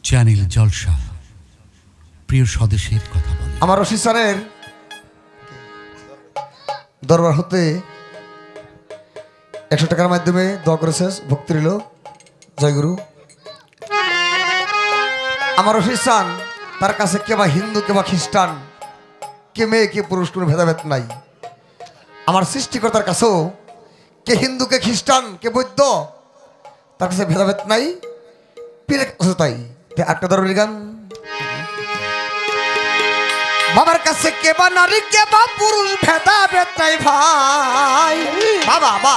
Channel জলসা প্রিয় স্বদেশের কথা বলে। আমার রশিদ স্যারের দরবার হতে 100 টাকার মাধ্যমে দোয়া করেছে, ভক্তি রইল, জয়গুরু। আমার রশিদ স্যার তার কাছে কে বা হিন্দু কে বা খ্রিস্টান, কে মেয়ে কে পুরুষ, কোনো ভেদাভেদ নাই। আমার সৃষ্টিকর্তার কাছেও কে হিন্দু কে খ্রিস্টান কে বৌদ্ধ, তার কাছে ভেদাভেদ নাই, পীরের কাছে তাই। একটা দরবারি গান। বাবার কাছে কে বা নারী কে বা পুরুষ, ভেদাভেদ নাই ভাই। বাবা বা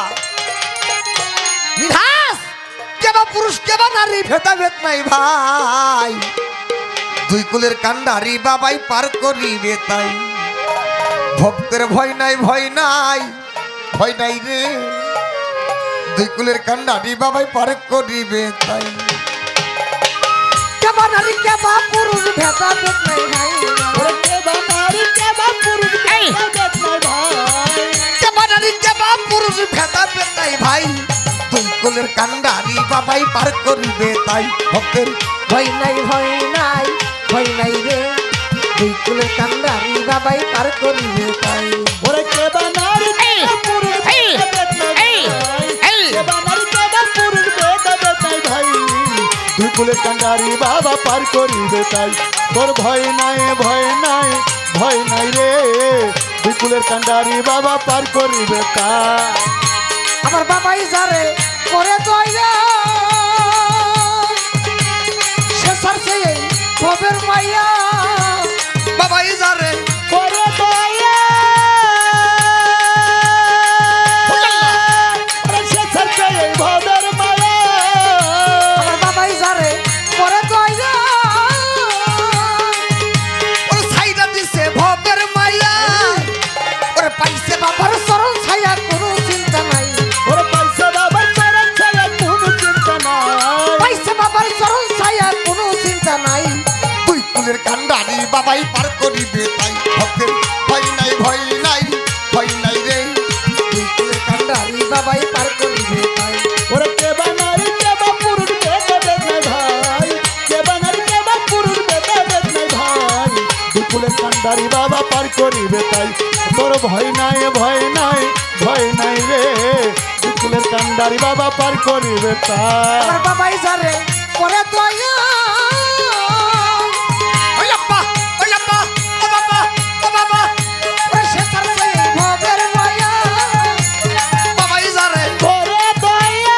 মিঠাস কে বা পুরুষ কে বা নারী, ভেদাভেদ নাই ভাই। দুই কুলের কান্ডারি বাবাই পার করিবে তাই। ভক্তের ভয় নাই, ভয় নাই, ভয় নাই রে। দুই কুলের কান্ডারি বাবাই পার করিবে তাই। কে বা নারী কে বা পুরুষ, ভেদাভেদ নাই ভাই। কে বা নারী কে বা পুরুষ, ভেদাভেদ নাই ভাই। কে বা নারী কে বা পুরুষ, ভেদাভেদ নাই ভাই। দুই কুলের কান্ডারি বাবাই পার করিবে তাই। ভক্তের ভয় নাই, ভয় নাই, ভয় নাই রে। দুই কুলের কান্ডারি বাবাই পার করিবে তাই। ওরে কে বা নারী কে বা পুরুষ, ভেদাভেদ নাই ভাই। কে বা নারী কে বা পুরুষ, ভেদাভেদ নাই ভাই। দুই কুলের কান্ডারি বাবা পার করিবে তাই। তোর ভয় নাই, ভয় নাই, ভয় নাই রে। দুই কুলের কান্ডারি বাবা পার করিবে তাই। আমার বাবাই যারে করে দয়া, সে সারছে এই ভবের মাইয়া। বাবাই যারে করে দয়া, সে ছাড়ছে এই ভবের মায়া। আমার বাবাই যারে করে দয়া, ওর ছাইরা দিছে ভবের মাইয়া। ওরে পাইছে বাবার চরণ ছায়া, কোনো চিন্তা নাই। ওরে পাইছে বাবার চরণ ছায়া, কোনো চিন্তা নাই। পাইছে বাবার চরণ ছায়া, কোনো চিন্তা নাই। দুই কুলের কান্ডারি বাবাই পার করিবে তাই। ভক্তের ভয় নাই, ভয় নাই, ভয় নাই রে। দুই কুলের কান্ডারি বাবাই পার করিবে তাই। ওরে কে বা নারী কে বা পুরুষ, ভেদাভেদ নাই ভাই। কে বা নারী কে বা পুরুষ, ভেদাভেদ নাই ভাই। দুই কুলের কান্ডারি বাবা পার করিবে তাই। তোর ভয় নাই, ভয় নাই, ভয় নাই রে। দুই কুলের কান্ডারি বাবা পার করিবে তাই। আমার বাবাই যারে করে দয়া। ওই আব্বা, ওই আব্বা, ও বাবা, ও বাবা, ওরে সে ছাড়ছে এই ভবের মায়া। বাবাই যারে করে দয়া,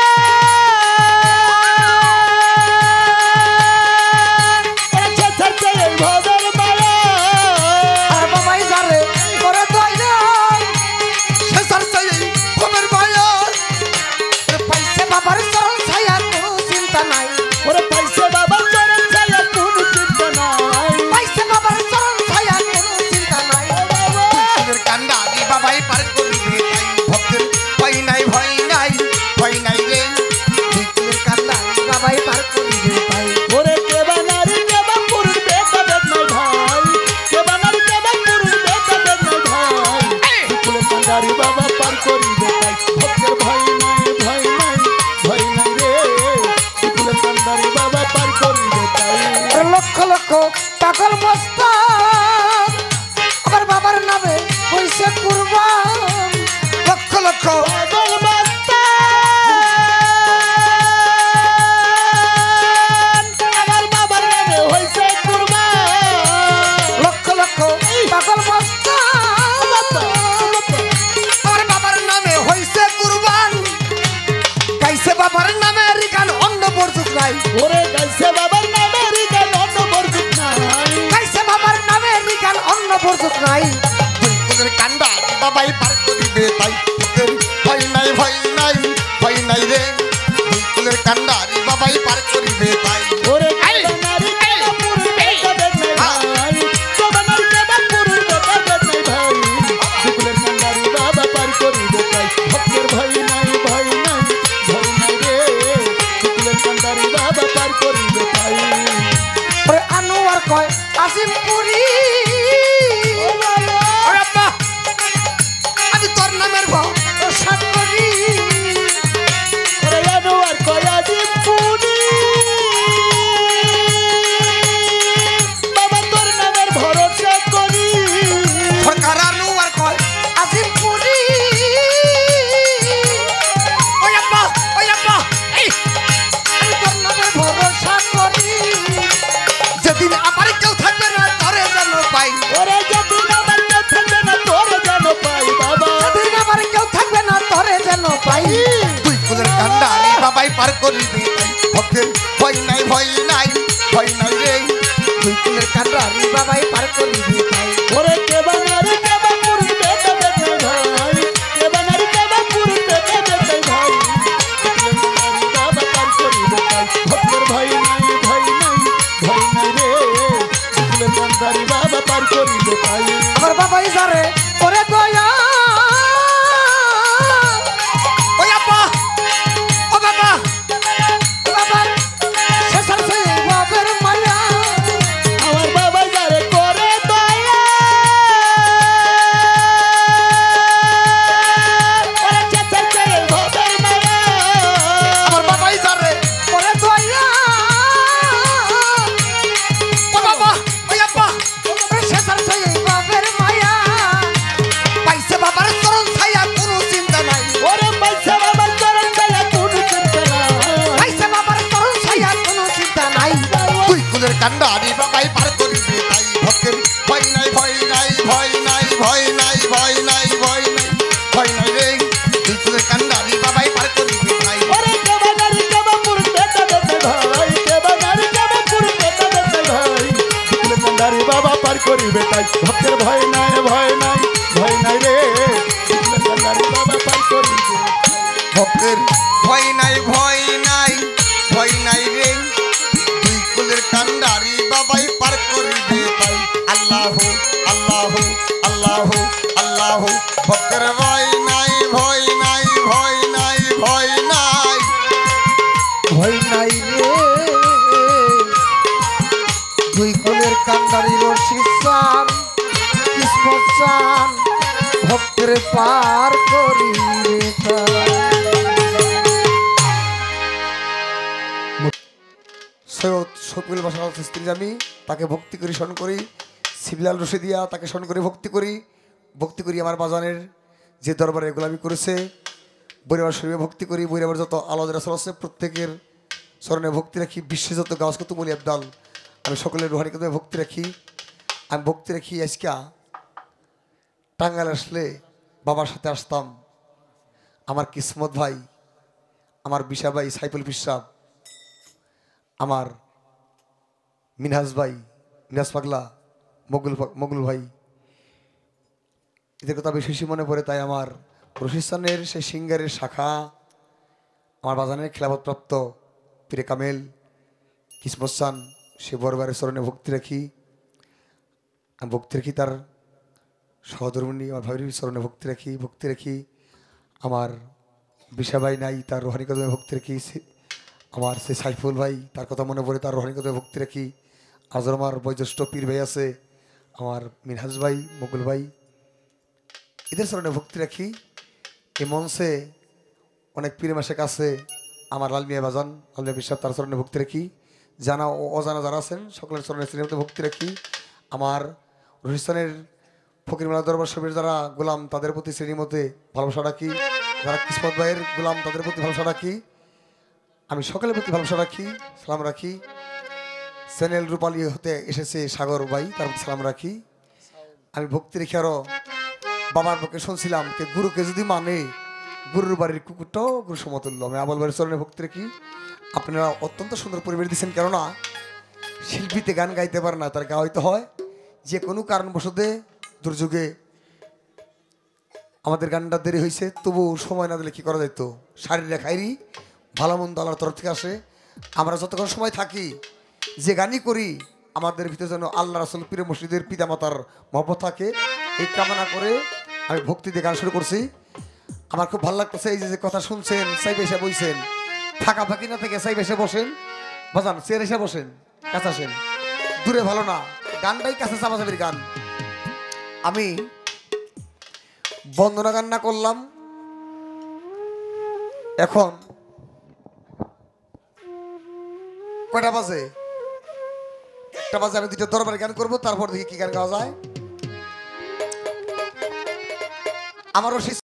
ওরে সে ছাড়ছে এই ভবের মায়া। আর বাবাই যারে করে দয়া, সে ছাড়ছে এই ভবের মায়া। ওরে পাইছে বাবার চরণ ছায়া, কোনো চিন্তা নাই। ওরে পাইছে বাবার চরণ ছায়া, কোনো চিন্তা নাই। পাইছে বাবার চরণ ছায়া, কোনো চিন্তা নাই। ভক্তের কান্ডারি বাবাই পার করিবে তাই। ভক্তের ভয় নাই, ভয় নাই, ভয় নাই রে। ভক্তের কান্ডারি বাবাই পার করিবে তাই। ওরে কে বা নারী কে বা পুরুষ, ভেদাভেদ নাই ভাই। কে বা নারী কে বা পুরুষ, ভেদাভেদ নাই ভাই। দুকুলের কান্ডারি বাবা পার করিবে তাই। ভক্তের ভয় নাই, ভয় নাই, ভয় নাই রে। দুকুলের কান্ডারি বাবা পার করিবে তাই। ওরে লক্ষ লক্ষ পাগল মস্তান আমার বাবার নামে হইছে কুরবান। লক্ষ লক্ষ পাগল মাস্তান আমার বাবার নামে হইছে কুরবান। লক্ষ লক্ষ পাগল মস্তান আমার বাবার নামে হইছে কুরবান। গাইছে বাবার নামে রিগান, অন্য বর্জুক নাই। ওরে গাইছে বাবার নামে রিগান, অন্য বর্জুক নাই। গাইছে বাবার নামে রিগান, অন্য বর্জুক নাই। দুই কুলের কান্ডা বাবাই পার করিবে তাই। ভক্তের ভয় নাই, ভয় নাই, ভয় নাই রে। দুই কুলের কান্ডারি বাবাই পার করিবে তাই। ওরে কে বা নারী কে বা পুরুষ, ভেদাভেদ নাই ভাই। কে বা নারী কে বা পুরুষ, ভেদাভেদ নাই ভাই। দুকুলের কান্ডারি বাবা পার করিবে তাই। ভক্তের ভয় নাই, ভয় নাই, ভয় নাই রে। দুকুলের কান্ডারি বাবা পার করিবে তাই। ওরে আনোয়ার কয় আজিমপুরি। ওরে আব্বা, আমি তোর নামের ভক্ত। ভয় নাই রে দুই কুলের কান্ডারি বাবাই পার করিবে তাই ওরে কে বানারে কে বা পুরুষ বেটা বেটা ভাই কে বানারে কে বা পুরুষ বেটা বেটা ভাই কান্ডারি বাবা পার করিবে তাই ভক্তের ভয় নাই রে কান্ডারি বাবা পার করিবে তাই আমার বাবাই যারে ওরে দয়া ওই আপা ও বাবা ও বাবা শেষার সেই বাবার মায়া আমার বাবা যারে করে দয়া ওরে চেষ্টা করে ভবের মায়া আমার বাবাই যারে ওরে দয়া ও বাবা ওই আপা শেষার সেই বাবার মায়া পাইছে বাবার চরণ ছায়া কোনো চিন্তা নাই ওরে পয়সা বাবার চরণ ছায়া কোনো চিন্তা নাই পাইছে বাবার চরণ ছায়া কোনো চিন্তা নাই দুই কুলের কান্ডারি বাবাই পার করিবে তাই ভক্তের ভয় নাই ভয় নাই ভয় নাই ভয় নাই ভয় নাই ভয় নাই ভয় নাই রে দুই কুলের কান্ডারি বাবাই পার করিবে তাই ওরে কে বানারে কে বা পুরুষ বেটা বেটা ভাই কে বানারে কে বা পুরুষ বেটা বেটা ভাই দুকুলে কান্ডারি বাবা পার করিবে তাই ভক্তের ভয় নাই রে দুকুলে কান্ডারি বাবা পার করিবে ভক্তের ভয় নাই ভয় নাই ভয় নাই রে দুই কুলের কান্ডারি বাবাই পার করিবে তাই আল্লাহ আল্লাহ আল্লাহ আল্লাহ ভক্তের ভয় নাই ভয় নাই ভয় নাই ভয় নাই ভয় নাই রে দুই কুলের কান্ডারি রশিদ চান কিসমত চান ভক্তের পার করিবে তাই সৈয়দ শফিউল বাসার স্ত্রী আমি তাকে ভক্তি করি স্মরণ করি সিবিলাল রশিদিয়া তাকে স্মরণ করে ভক্তি করি আমার বাজানের যে দরবারে গোলামি করেছে বৈরাবার শরীরে ভক্তি করি বৈরাবার যত আলাদা রাসূল আছে প্রত্যেকের স্মরণে ভক্তি রাখি বিশ্বে যত গাছ কত বলি আবদাল আমি সকলের রুহানি কত ভক্তি রাখি আমি ভক্তি রাখি আজকে টাঙ্গাইল আসলে বাবার সাথে আসতাম আমার কিসমত ভাই আমার বিশা ভাই সাইফুল বিশ্বাস আমার মিনহাজ ভাই মিনহাজ পাগলা মগুল ভাই এদের কথা বেশি বেশি মনে পড়ে তাই আমার রশিদ সেই সিঙ্গারের শাখা আমার বাজানের খেলাফতপ্রাপ্ত পীরে কামেল কিসমত চান সে বরবারের চরণে ভক্তি রাখি আমি ভক্তি রাখি তার সহধর্মিনী আমার ভাইয়ের চরণে ভক্তি রাখি আমার বিশা ভাই নাই তার রোহানি কদমে ভক্তি রাখি আমার সে সাইফুল ভাই তার কথা মনে পড়ে তার রোহানি কদমে ভক্তি রাখি আজ আমার বয়োজ্যেষ্ঠ পীর ভাই আছে আমার মিনহাজ ভাই মকুল ভাই এদের চরণে ভক্তি রাখি এই মঞ্চে অনেক পীর মাসে কাছে আমার লালমিয়া বাজান লালমিয়া বিশ্বাস তার চরণে ভক্তি রাখি জানা ও অজানা যারা আছেন সকলের চরণে শ্রীমতে ভক্তি রাখি আমার রহিস্তানের ফকির মেলা দরবার শরীফের যারা গোলাম তাদের প্রতি শ্রেণীর মধ্যে ভালোবাসা রাখি যারা কিসমত ভাইয়ের গোলাম তাদের প্রতি ভালোবাসা রাখি আমি সকলের প্রতি ভালোবাসা রাখি সালাম রাখি চ্যানেল রূপালী হতে এসেছে সাগর ভাই তার প্রতি সালাম রাখি আমি ভক্তি রেখে আরও বাবার পক্ষে শুনছিলাম যে গুরুকে যদি মানে গুরুর বাড়ির কুকুরটাও গুরু সমতুল্য আমি আবল বাড়ির চরণে ভক্তি রাখি আপনারা অত্যন্ত সুন্দর পরিবেশ দিচ্ছেন কেননা শিল্পীতে গান গাইতে পারে না তার গাওয়াইতে হয় যে কোনো কারণবশতে দুর্যোগে আমাদের গানটা দেরি হয়েছে তবু সময় না দিলে কী করা যেত শারীরিক খাইরি ভালো মন্দ আল্লাহর তরফ থেকে আসে আমরা যতক্ষণ সময় থাকি যে গানই করি আমাদের ভিতরে যেন আল্লাহ রাসূল পীর মুর্শিদের পিতামাতার মহব্বত থাকে এই কামনা করে আমি ভক্তি দিয়ে গান শুরু করছি আমার খুব ভালো লাগতেছে এই যে কথা শুনছেন সাইব এসে বইছেন ফাঁকা ফাঁকি না থেকে সাইব এসে বসেন বাজান চেয়ার এসে বসেন কাছে আসেন দূরে ভালো না গানটাই কাছে চাপাচাপির গান আমি বন্দনা গান না করলাম এখন কয়টা বাজে একটা বাজে আমি দুটো দরবারে গান করবো তারপর দেখি কি গান গাওয়া যায় আমারও